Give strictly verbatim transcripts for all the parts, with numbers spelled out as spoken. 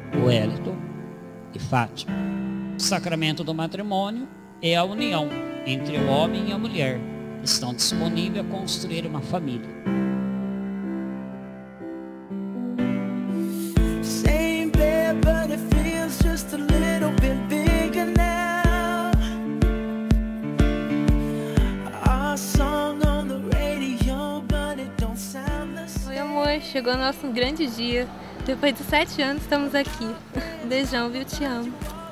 Wellington e Fátima. O sacramento do matrimônio é a união entre o homem e a mulher, que estão disponíveis a construir uma família. Oi, amor, chegou o nosso grande dia. Depois de sete anos estamos aqui. Beijão, viu? Te amo.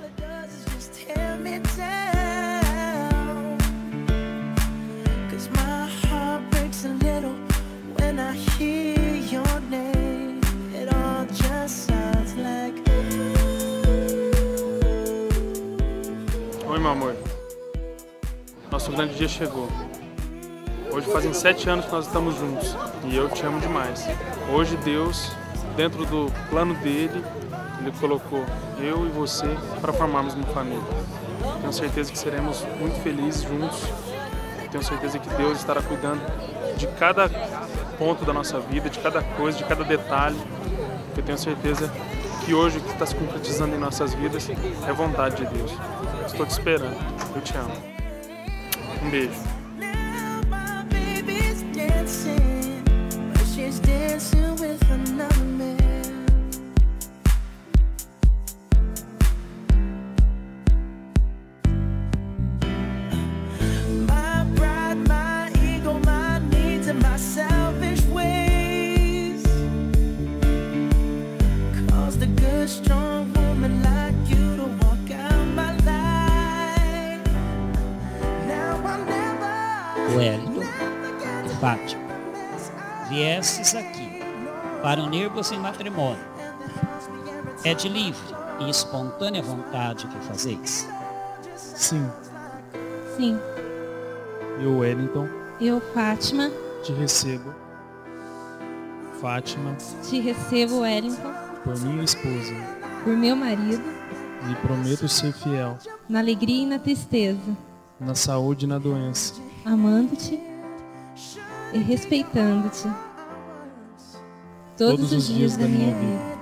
Oi, meu amor. Nosso grande dia chegou. Hoje fazem sete anos que nós estamos juntos e eu te amo demais. Hoje Deus, dentro do plano dele, Ele colocou eu e você para formarmos uma família. Tenho certeza que seremos muito felizes juntos. Tenho certeza que Deus estará cuidando de cada ponto da nossa vida, de cada coisa, de cada detalhe. Eu tenho certeza que hoje o que está se concretizando em nossas vidas é vontade de Deus. Estou te esperando. Eu te amo. Um beijo. Wellington e Fátima, viestes aqui para unir-vos em matrimônio. É de livre e espontânea vontade que fazeis? Sim. Sim. Eu, Wellington, Eu, Fátima, te recebo. Fátima, te recebo, Wellington, por minha esposa, por meu marido, e prometo ser fiel, na alegria e na tristeza, na saúde e na doença, amando-te e respeitando-te todos, todos os dias da minha vida.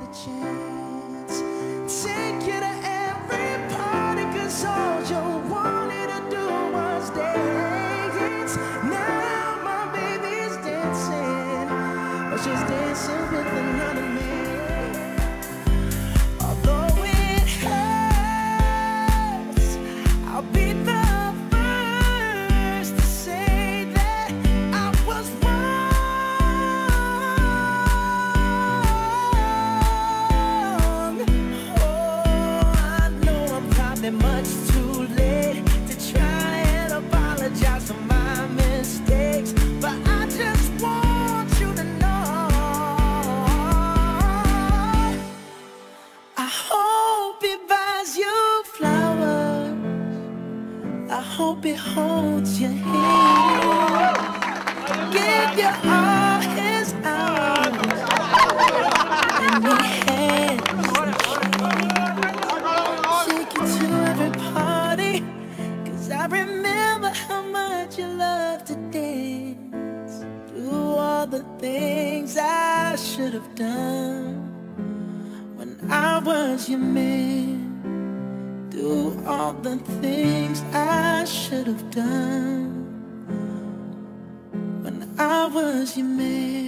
Much too late to try and apologize for my mistakes, but I just want you to know I hope he buys you flowers, I hope he holds your hand, give you all his hours and your hands. I remember how much you love to dance, do all the things I should have done when I was your man, do all the things I should have done when I was your man.